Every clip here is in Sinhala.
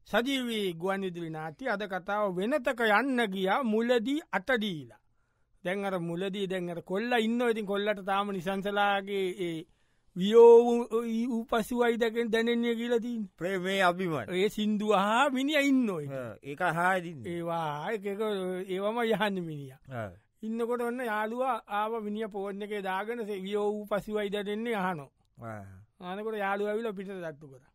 සජීවී ගුවන්විදුලි නාට්‍ය අද කතාව වෙනතක යන්න ගියා මුලදී අතදීලා. දැන් අර මුලදී දැන් අර කොල්ලා ඉන්නවා. ඉතින් කොල්ලට තාම නිසංසලාගේ ඒ වියෝ පසුවයි දැනෙන්නේ කියලා තියෙන්නේ. ප්‍රේමේ අභිමත. ඒ සින්දුව අහා මිනිහා ඉන්නවා. ඒක අහා ඉන්නේ. ඒවා ඒවම යහන්නේ මිනිහා. ඉන්නකොට ඔන්න යාළුවා ආව මිනිහා ෆෝන් එකේ දාගෙන වියෝ පසුවයි දැනෙන්නේ අහනවා. ආනකොට යාළුවා ඇවිල්ලා පිටට තට්ටු කරා.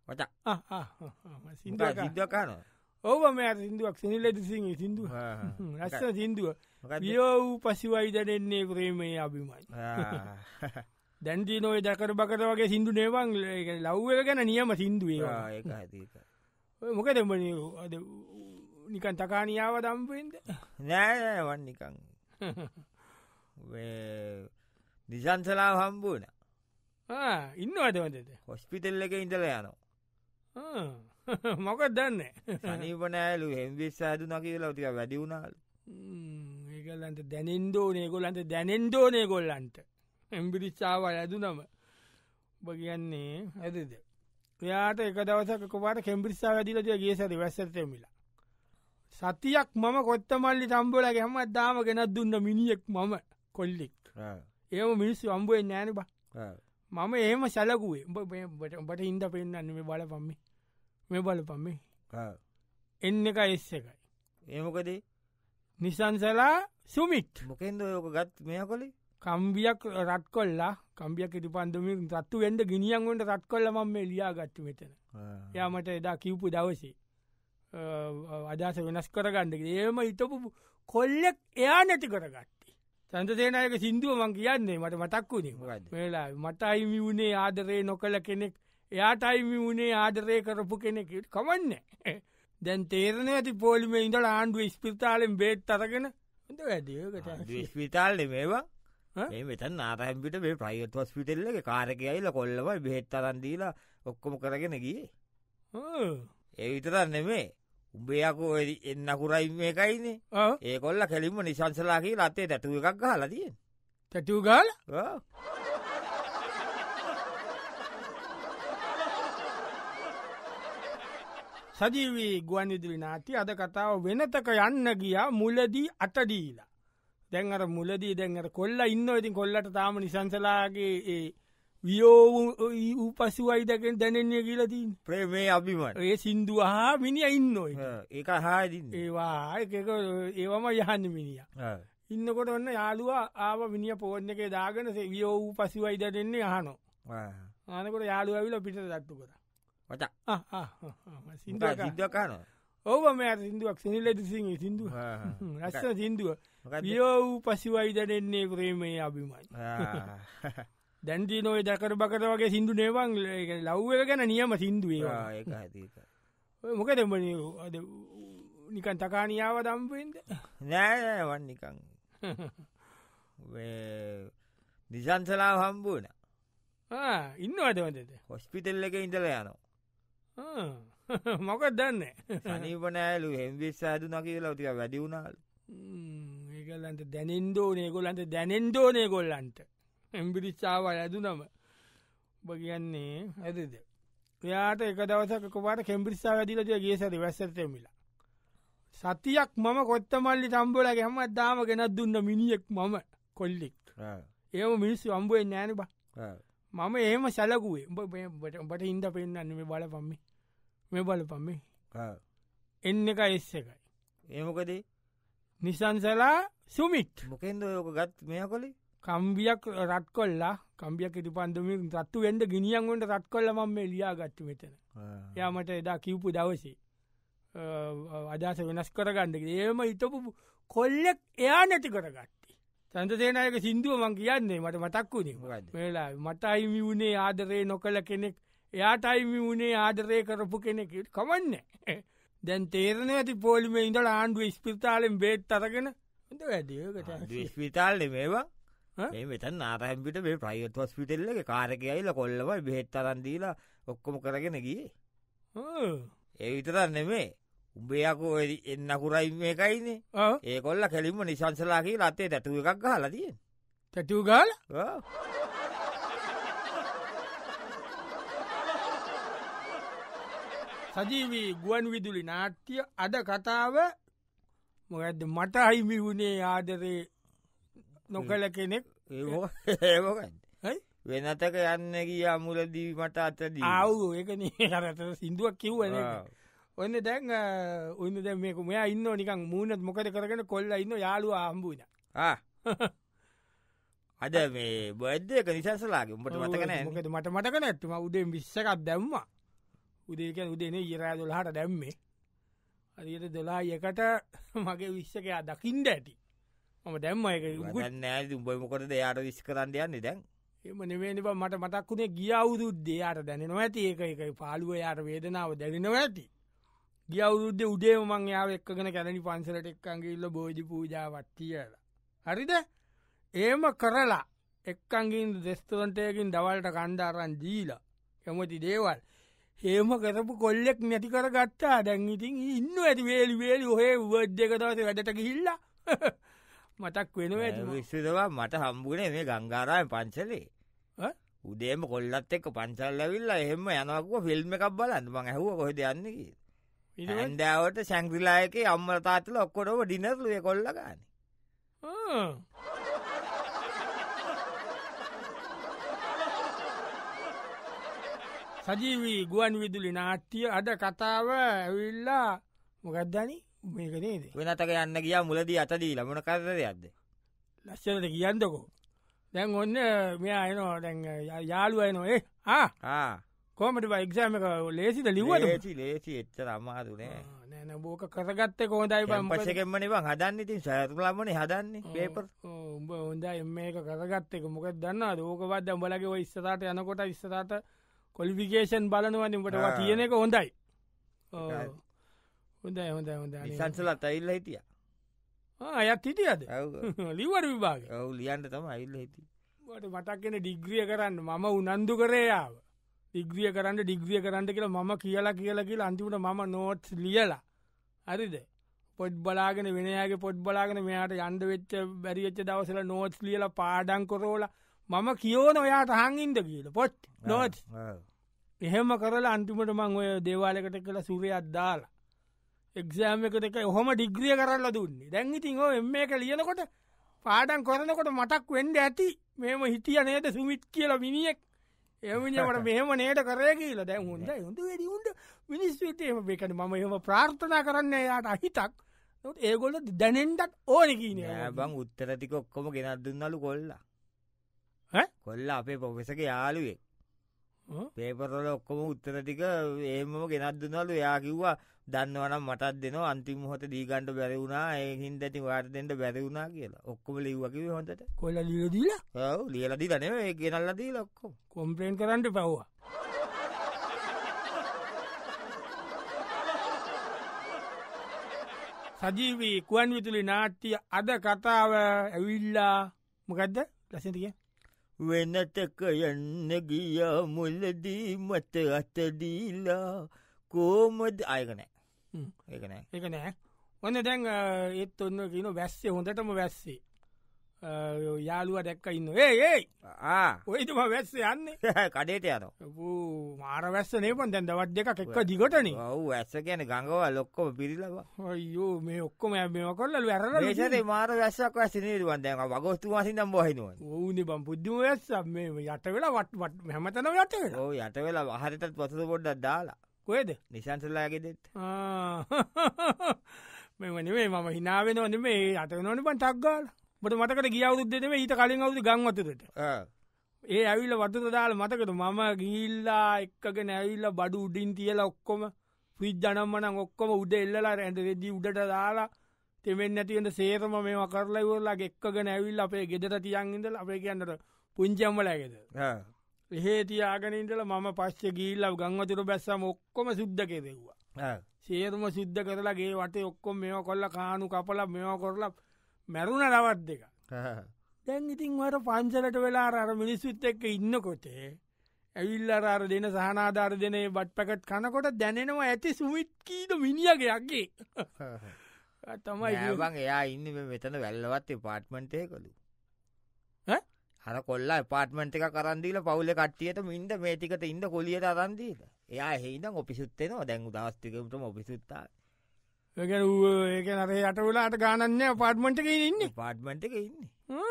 සිින්දුව කාන ඔව මේ සිින්දුවක් සිනිලද සිංහ සිින්දුව රස්ස සිින්දුව වියෝ පසිවයි දැනෙන්නේ ප්‍රේමයේ අභිමයි. දැන්ති නොය දැකර බකට වගේ සිින්දු නේවන් ලව්ව ගැන නියම සිින්දුවේ මොකද අද නිකන් තකානියාව දම්පෙන්ද නෑවන් නිකං නිසන්සලාව හම්බුවන ඉන්න අදවදද හොස්පිටල් එක ඉඳල යනවා. මොකක් දන්න සනීපනෑලු හෙම්විස් සෑදු නකිල ටික වැඩි වුණාලු. ඒගල්ලන්ට දැනෙන්දෝනේ ගොලන්ට දැනෙන්දෝනේ ගොල්ලන්ට එම්බිරිච්චාව ඇදුනම බගියන්නේ ඇදද. එයාට එක දවසක කොපාට කෙම්බිරිස්සා වැදිලට ගේ සැරි වැස්සතමිලා. සතියක් මම කොත්තමල්ලි තම්බෝලගේ හමත් දාම ගෙනත් දුන්න මිනිියෙක් මම කොල්ලෙක්. ඒම මිනිස්සු අම්බුවෙන් නෑන බා. මම ඒම සැලකුවේ බට හින්ද පෙන්න්න මේ බල පම්මි මේ බල පම්මි එන්න එක එස්ස එකයි. ඒමකදේ නිසන්සලා සුමිට් මොකෙන්ද යෝක ගත් මෙය කොලේ කම්බියක් රත් කොල්ලා කම්බියක් ඉටි පන්දමින් රත්තු වෙන්ඩ ගිනිියන්ගොට රත් කොල්ල මම මේ ලියා ගත්තු මෙතන. යාමට එදා කිව්පු දවසේ අදස වෙනස් කරගන්නක ඒම හිතපු කොල්ලෙක් එයා නැති කරගත්ත. සන්තසේනයක සිින්දුව මං කියන්නේ මට මතක්කුණේ වෙලා මට අයිමි වුණේ ආදරේ නොකළ කෙනෙක් එයාට අයිමි වුණේ ආදරය කරපු කෙනෙක් කමන්න. දැන් තේරණ ඇති පෝලිම ඉඳල ආණ්ඩුව ස්පිතාලෙන් බේත් අරගෙන හොඳ වැඩ ස්පිතාල්ල මේවා ඒ මෙතන් නාතහැම්පිට මේ ප්‍රයිවට් හොස්පිටල්ලගේ කාරකයයිල කොල්ලව බෙහෙත් අරන්දීලා ඔක්කොම කරගෙන ගිය. ඒ විතරන්න නෙමේ උඹයකෝ එන්න කුරයි මේකයිනේ ඒ කොල්ල කෙලින්ම නිසංසලාගේ රත්තේ තැටුව එකක් ගහලා තියෙන් තැටූ ගාල සජීවී ගුවන්විදුලි නාට්‍ය අද කතාව වෙනතක යන්න ගියා මුලදී අතදීලා. දැන් අර මුලදී දැන් අර කොල්ලා ඉන්නවා. ඉතින් කොල්ලට තාම නිසංසලාගේ ඒ වියෝ පසුවයි දැනෙන්නේ කියලා තියෙන්නේ. ප්‍රේමේ අභිමත. ඒ සින්දුව අහා මිනිහා ඉන්නවා. ඒක අහා ඉන්නේ. ඒවා ඒවම යහන්නේ මිනිහා. ඉන්නකොට ඔන්න යාළුවා ආව මිනිහා ෆෝන් එකේ දාගෙන වියෝ පසුවයි දැනෙන්නේ අහනවා. ආනකොට යාළුවා ඇවිල්ලා පිටට තට්ටු කරා. සිින්දුව කාන ඔව මේ සිින්දුවක් සිනිලද සිංහ සිින්දුව රස්ස සිින්දුව වියෝ පසිවයි දැනෙන්නේ ප්‍රේමයේ අභිමයි. දැන්ති නොය දැකර බකට වගේ සිින්දු නේවන් ලව්ව ගැන නියම සිින්දුවේ මොකද අද නිකන් තකානියාව දම්පෙන්ද නෑවන් නිකං නිසන්සලාව හම්බුවන ඉන්න අදවදද හොස්පිටල් එක ඉඳල යනවා. මොකක් දන්න සනීපනෑලු හෙම්විස් සෑදු නකිල ටික වැඩි වුණාලු. ඒගල්ලන්ට දැනෙන්දෝනේ ගොලන්ට දැනෙන්දෝනේ ගොල්ලන්ට එම්බිරිච්චාව ඇදුනම බගියන්නේ ඇදද. එයාට එක දවසක කොපාට කෙම්බිරිස්සා වැදිලට ගේ සැරි වැස්සතමිලා. සතියක් මම කොත්තමල්ලි තම්බෝලගේ හමත් දාම ගෙනත් දුන්න මිනිියෙක් මම කොල්ලෙක්. ඒම මිනිස්සු අම්බුවෙන් නෑන බා. මම ඒම සැලකුවේ බට හින්ද පෙන්න්න මේ බල පම්මි මේ බල පම්මි එන්න එක එස්ස එකයි. ඒමකදේ නිසන්සලා සුමිට් මොකෙන්ද යෝක ගත් මෙය කොලේ කම්බියක් රත් කොල්ලා කම්බියක් ඉටි පන්දමින් රත්තු වෙන්ඩ ගිනිියන්ගොට රත් කොල්ල මම මේ ලියා ගත්තු මෙතන. යාමට එදා කිව්පු දවසේ අදස වෙනස් කරගන්නක ඒම හිතපු කොල්ලෙක් එයා නැති කරගත්ත. සන්තසේනයක සිින්දුව මං කියන්නේ මට මතක්කුණේ වෙලා මට අයිමි වුණේ ආදරේ නොකළ කෙනෙක් එයාට අයිමි වුණේ ආදරය කරපු කෙනෙක් කමන්න. දැන් තේරණ ඇති පෝලිම ඉඳල ආණ්ඩුව ස්පිතාලෙන් බේත් අරගෙන හොඳ වැඩ ස්පිතාල්ල මේවා ඒ මෙතන් නාතහැම්පිට මේ ප්‍රයිවට් හොස්පිටල්ලගේ කාරකයයිල කොල්ලව බෙහෙත් අරන්දීලා ඔක්කොම කරගෙන ගිය. ඒ විතරන්න නෙමේ උඹයකෝ එන්න කුරයි මේකයිනේ ඒ කොල්ල කෙලින්ම නිසංසලාගේ රත්තේ තැටුව එකක් ගහලා තියෙන් තැටූ ගාල සජීවී ගුවන් විදුලි නාට්‍ය අද කතාව මොකද මට අහිමි වුණේ ආදරේ නොකළ කෙනෙක් ඒකයි වෙනතක යන්න කිය අමුලදී මට අතදී ආවු ඒකන හරත සිින්දුවක් කිව්වන ඔන්න දැන් ඔන්න දැ මේක මෙයා ඉන්න නිකන් මූුණත් මොකද කරගෙන කොල්ල ඉන්න යාළුව අම්බුන අද මේ බද්දක නිසසලාගේ උඹට මතකන මොකද මට මටක නැත්තුම උදේ විශ්සකක් දැම්ම උදේක උදේන ඉරා දොලාහට දැම්මේ අදියට දොලා එකට මගේ විශ්සකයා දකිින්ට ඇති මම දැම්ම එක නෑ උඹමකොටද යාට විස් කරන්න යන්නේ දැන් එම නෙවෙනිබ මට මතක්ුණේ ගියවුරුද්දේ යාට දැනෙනවා ඇති ඒක එක පාලුව යාට වේදනාව දැනෙනවා ඇති ගියවුරුද්ද උදේ මං යාව එක්කගෙන කැරණි පන්සලට එක්කන්ගේල්ල බෝජි පූජාවත්තියලා හරිද ඒම කරලා එක්කංගින් දෙස්තරන්ටයකින් දවල්ට කණ්ඩාරන් දීලා කැමති දේවල් ඒම කරපු කොල්ලෙක් නැති කර ගත්තා දැන් ඉතින් ඉන්න ඇති වේලි වේලි ඔහේ වද්‍යකතවස වැඩට කිහිල්ල මතක් වෙන විශ්දවා මට හම්බුණේ මේ ගංගාරාය පංචලේ උදේම කොල්ලත් එක්ක පංචල් ඇවිල්ල එහෙම යනකුව ෆිල්ම් එකක් බලන්න මං ඇහුව කොහෙද යන්නකි ඇන්ඩාවට සැංග්‍රිලායක අම්මල තාත්තල ඔක්කොටම ඩිනර්ලුව කොල්ල ගන්න සජීවී ගුවන් විදුලි නාට්‍ය අද කතාව ඇවිල්ලා මොකක්දනි මේක නේද වෙනතක යන්න ගියා මුලදී අතදී ලමන කරද යද්ද ලස්සනට කියන්නකෝ දැන් ඔන්න මෙයා එනවා දැන් යාළුව එනවා කෝමට එක්ෂාම එක ලේසිද ලිව්වට ලේසි එච්චර අමාරුනේ නෑන බෝක කරගත්ත කෝදයි පසකෙන්මන බං හදන්න ඉතින් සෑතුලමන හදන්නේ පේපර් උඹ හොඳ එම එක කරගත්ත එක මොකක් දන්න ඕකවද උඹලගේ ඔ ඉස්සරට යනකොට ඉස්සරට කොලිෆිකේෂන් බලනවන්න උඹට තියෙන එක හොඳයි හොඳයි හොඳ හොඳ සංසලත් අයිල්ල හිටිය අයත් හිටියද ලිවට විභාග ඔවු ලියන්ට තම අයිල්ල හිති ට මටක්ගෙන ඩිග්‍රිය කරන්න මම උනන්දු කරයාව ඩිග්‍රිය කරන්න ඩිග්‍රිය කරන්න කියලා මම කියලා කියලා අන්තිමට මම නෝට්ස් ලියලා හරිද පොඩ් බලාගෙන වෙනයාගේ පොඩ් බලාගෙන මෙයාට යන්ඩ වෙච්ච බැරිවෙච්ච දවසල නෝට්ස් ලියල පාඩන් කොරෝල මම කියෝන ඔයාට හංගින්ද කියල පොට් නෝට් එහෙම කරලා අන්තිමට මං ඔය දේවාලකට කළ සුරයක් දාලා එක්ෂෑම එකට එක හොම ඩිග්‍රිය කරල්ල දුන්නේ දැන්ඉතින් ඔ එම එක ලියනකොට පාඩන් කොරනකොට මටක් වෙන්ඩ ඇති මෙම හිටිය නේද සුමිත් කියල මිනිියෙක් එමට මෙහම නේට කරය කියලා දැන් හොඳ හොඳ වැඩි උන්ට මිනිස්විතේම බේකන ම එහම ප්‍රාර්ථනා කරන්න යාට අහිතක් නොත් ඒගොල්ල දැනෙන්ටත් ඕන කියන බං උත්තරතික ඔක්කොම ගෙනත් දුන්නලු කොල්ලා කොල්ල අපේ පොෆෙසක යාළුවේ පේපරල ඔක්කොම උත්තරටික ඒමම ගෙනත් දුන්නලු යා කිව්වා දන්නවනම් මටත් දෙනවා අන්තිම හොත දීගණ්ඩ බැරවුණා ඒහින් ඇති වාර්තෙන්ට බැරවුණා කියලා ඔක්කොම ලිව්වකිව හොඳට කොල්ල ලියදීලා ලියලදී දනේ ගෙනල්ලදී ලොක්කො කොම්පලේන් කරන්න පවවා සජීවී කුවන් විතුලි නාට්‍ය අද කතාව ඇවිල්ලා මොකක්ද ලසතිය වෙනතක යන්න ගිය මුල්ලදී මත අතදීලා කෝමද අයකනෑ ඒකනෑ ඒක නෑ ඔන්න දැන් ඒත් ඔන්න කියන වැස්සේ හොඳටම වැස්සේ යාළුව දැක්ක ඉන්න ඒයි ඔයිතුම වැස්ස යන්නේ කඩේට යන මාර වැස්ස නේපන් දැන් දවත් දෙක එක්ක දිගටන ඔවු ඇස්ස කියන ගඟව ලොක්කොම පිරිලවා අයෝ මේ ඔක්කොම මෙම කොල්ල වැර ේෂේ මාර වැස්සක් වැසිනේරුවන් දැන් වගොස්තු වසිදම් බහිනවා ඕන බම් පුද්දුම වැස්ස මේ යට වෙලා වට හැමතන යට ඕ යට වෙලා වහරටත් පසද පොඩ්ඩක් දාලා කොයද නිසන්සල්ලාගෙදෙත් මෙමනේ මම හිනාවෙන ඕන මේ අත නොන පන් ටක්ගාල බට මතකට ගියවුද්දෙම ඊට කලින් අවුදු ගංවතට ඒ ඇවිල්ල වතුර දාල මතකට මම ගිල්ලා එක්කගෙන ඇවිල්ල බඩු උඩින් තියල ඔක්කොම පිජ් ජනම්මනං ඔක්කොම උඩ එල්ලලා රැඳ වෙදී උඩට දාලා තෙමෙන් ඇතිවෙන්න සේරම මේම කරලයිවරලා එක්කගෙන ඇවිල් අපේ ගෙදර තියන්ඉදල අපේ කියන්නට පුංචම්මලඇගෙද එහෙ තියාගෙනඉදල මම පස්්ච ගිල්ල ගංවතුර බැස්සම ඔක්කොම සුද්ද කෙරෙව්වා සේරම සිද්ධ කරලාගේ වටේ ඔක්කොම මෙම කොල්ල කානු කපල මෙම කොරලා මැරුණ රවත් දෙක දැන් ඉතින් වට පංචලට වෙලා අර මිනිස්සුත් එක්ක ඉන්නකොටේ ඇවිල්ලරාර දෙන සහනාධාර දෙනේ බට් පැකට් කනකොට දැනෙනවා ඇති සුමිත් කීට මිනිියගේ අගේ තමයි බං එයා ඉන්න මෙතන වැල්ලවත්තේ පාට්මන්ටය කළු හර කොල්ලා පාටමට එක කරන්දීල පවුල කට්ටියට මින්ට මේටිකට ඉන්න කොලියට අරන්දීල එයා හෙනම් ඔපිසුත්තෙනවා දැන් දවස්තිකමටම ඔපිසුත්තා ඒක ඒක නර යටවෙලාට ගානන්න පාට්මට එක ඉන්න පාට්මට එක ඉන්න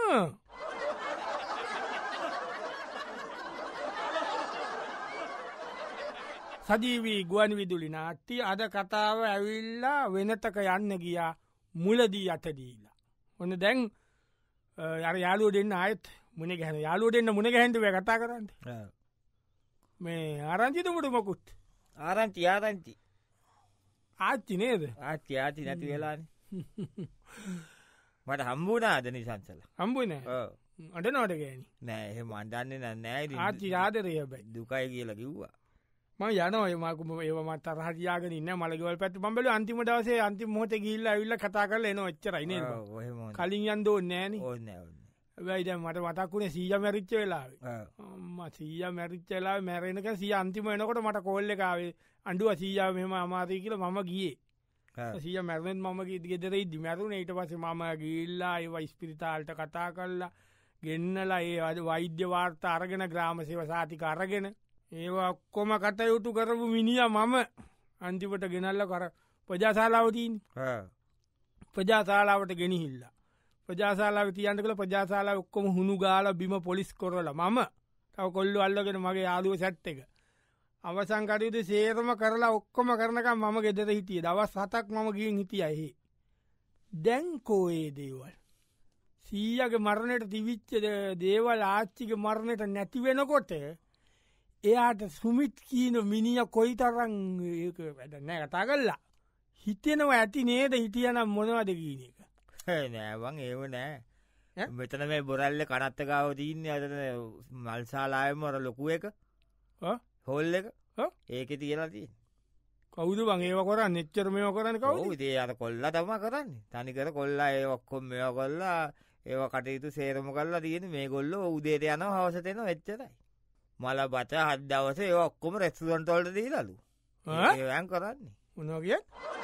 සජීවී ගුවන් විදුලි නාට්‍ය අද කතාව ඇවිල්ලා වෙනතක යන්න ගියා මුලදී අතදීලා. ඔන්න දැන් ය යාලුව දෙන්න ආයත් මුණ ගැන යාලුව දෙන්න මුණ ගැහන්ටුව කතා කරන්න මේ ආරංචිතමට මොකුත් ආරංචි ආරංචි ආච්චි නේද ආච්චි ආචි නැති වෙලාන මට හම්බුනාද නිසංසල හම්බුන අඩ නොට ගෑනි නෑ එහෙම අන්දන්නේ නෑ ආච්චි ආදරය බැයි දුකයි කියලා කිව්වා ම යන මකුම ඒමත් රහතියාගෙන න්න මලගවල් පැත් බල අන්තිම දවසේ අන්තිම මොහත ගිල්ල ඇවිල්ල කතා කරල එන ච්චරයින කලින් යන්දෝ නෑන වැයිද මට මතක්ුණේ සීය මැරිච්ච වෙලා සීය මැරිච්චලා මැරෙනක සිය අන්තිම එනකොට මට කොල්ල එකාවේ අඩුව සීයාව මෙම අමාතය කියල මම ගියේ සිය මැරෙන් මම ගෙදර ඉදි මැරුණ ඊට පස මම ගිල්ලා ඒව ස්පිරිතාල්ට කතා කරලා ගෙන්නලා ඒ අද වෛද්‍ය වාර්තා අරගෙන ග්‍රාම සේව සාතික අරගෙන ඒවා ඔක්කොම කටයුතු කරපු මිනිිය මම අන්තිපට ගෙනල්ල කර ප්‍රජාශාලාවතින් ප්‍රජාශාලාවට ගෙනහිල්ලා ප්‍රජාශාලාව තියන්ට කළ ප්‍රජාශාලා ඔක්කොම හුණු ගාල බිම පොලිස් කොරල මම තව කොල්ලු අල්ලගෙන මගේ යාදුව සැට් එක අවසංකටයුතු සේරම කරලා ඔක්කොම කරනක මම ගෙදර හිටිය දවස් හතක් මම ගියෙන් හිටියයෙහි දැන්කෝයේ දේවල් සීයගේ මරණයට තිවිච්ච දේවල් ආච්චික මරණයට නැතිවෙනකොට එයාට සුමිත් කීන මිනිිය කොයි තරං වැඩ නෑ කතා කල්ලා හිතෙනවා ඇති නේද හිටියනම් මොනවද කියන එක නෑවන් ඒව නෑ මෙතන මේ බොරල්ල කනත්තකාව තියන්න අද මල්සාලායමර ලොකුව එක හොල් එක ඒක තියලා තිය කවුදු බං ඒව කරන්න එච්චර මෙෝ කරන්න කවු දේ අත කොල්ලා තම කරන්න තනිකර කොල්ලා ඒ ඔක්කොම් මෙෝ කොල්ලා ඒව කටයුතු සේරම කරලා තියෙන මේ ගොල්ල උදේට යන හවසතෙන වෙච්චරයි මල බත හත් දවස ඒ ඔක්කොම රෙස්තුරන්ටෝල්ට දීලලු ඒයන් කරන්නේ උනෝගිය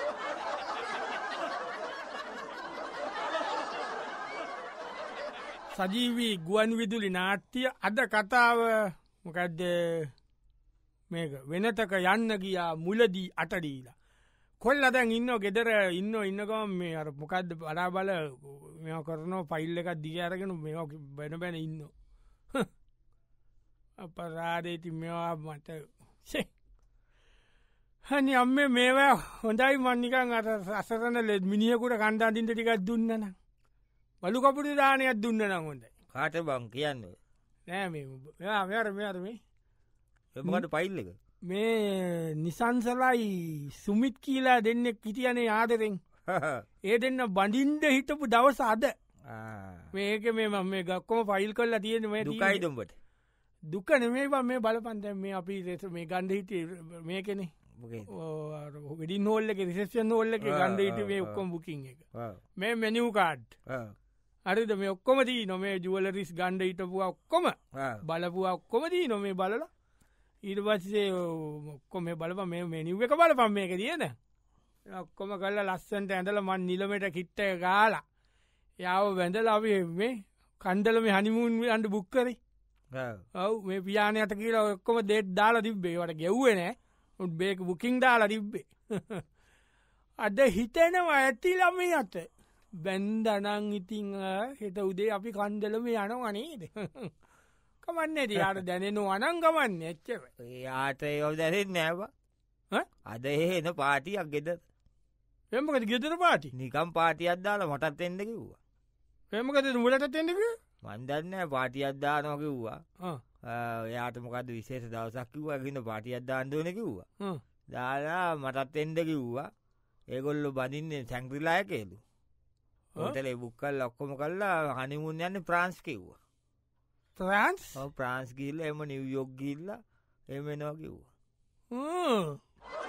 සජීවී ගුවන් විදුලි නාට්‍ය අද කතාව මොකක්ද මේක වෙනතක යන්න ගියා මුලදී අටඩීලා කොල් අදැන් ඉන්න ගෙදර ඉන්න ඉන්නකම මේ අර මොකක්ද බලා බල මෙ කරනෝ පයිල්ල එකක් දිග අරගෙන මෙ බැන බැන ඉන්න අපරාදේති මෙවා මට හනි අම්ම මේවා හොඳයි මන්නිකන් අට අසරන ලෙත් මිනිියකුට කණ්ඩාතින්ට ටිකක් දුන්නන බලු කපුට දානයක් දුන්න නම් හොඳයි කාට බං කියන්න නෑ මෙරම එමකට පයිල් එක මේ නිසංසලයි සුමිත් කියලා දෙන්නෙක් හිටියනේ ආදරෙන් ඒ දෙන්න බඳින්ට හිටපු දවස අද මේක මේ ගක්කොම ෆයිල් කොල්ලා තියෙන මේ දුකයි දුම්බට දුක නෙමේ මේ බලපන්ත මේ අපි රෙස මේ ගණ්ඩ හිට මේ කෙනෙ වැඩින් හෝල්ල එක රිසෙප්ෂන් හෝල්ල එක ගණ්ඩ හිට මේ ඔක්කොම් බුකින් එක මේ මෙනිව් කාඩ් අරිද මේ ඔක්කොමදී නොමේ ජුවලරිස් ගණ්ඩ හිටපුවා ඔක්කොම බලපුවා ඔක්කොමදී නොමේ බලලා ඊට පස්සේ ඔක්කොම බලප මේ මෙනිව් එක බලපම් මේක තියෙන ඔක්කොම කල්ල ලස්සන්ට ඇඳල මන් නිලමට කිට්ට ගාලා යාව වැඳල අපි මේ කණ්ඩලම හනිමුන් අන්ඩ බුක්කරේ ඔව මේ පියානයට කියලා ඔක්කොම දෙට් දාලා තිබ්බේ වට ගෙව්වෙනෑ උත් බේක බුකින් දාලා තිබ්බේ අද හිතෙනවා ඇතිලම අත බැන්දනං ඉතිං හෙට උදේ අපි කණ්ඩලම යන වනේද කමන්නේ යාට දැනෙනු අනංගමන්න එච්චව යාට යෝ දැරෙන් නෑව අද එහෙන පාටියක් ගෙද එමකද ගෙදර පාටි නිකම් පාටියක් දාලා මටත් එෙන්ද කිව්වා එමකද මුලට එෙන්දක මන්දන්න පාටියක් දානෝ කිව්වා යාට මොකද විශේෂ දවසක් කිව්වා ගන්න පාටියක් දාන්දෝන කිව්වා දාලා මටත් එන්ඩ කිව්වා ඒගොල්ලු බඳින්නේ සැංක්‍රිලාය කියලු හොතලේ බුක්කල් ඔක්කොම කල්ලා හනිමුන් යන්න ප්‍රාන්ස් කිව්වා ප්‍රාන්ස් ගිල්ල එම නිව්යෝග් ගිල්ල එම නෝ කිව්වා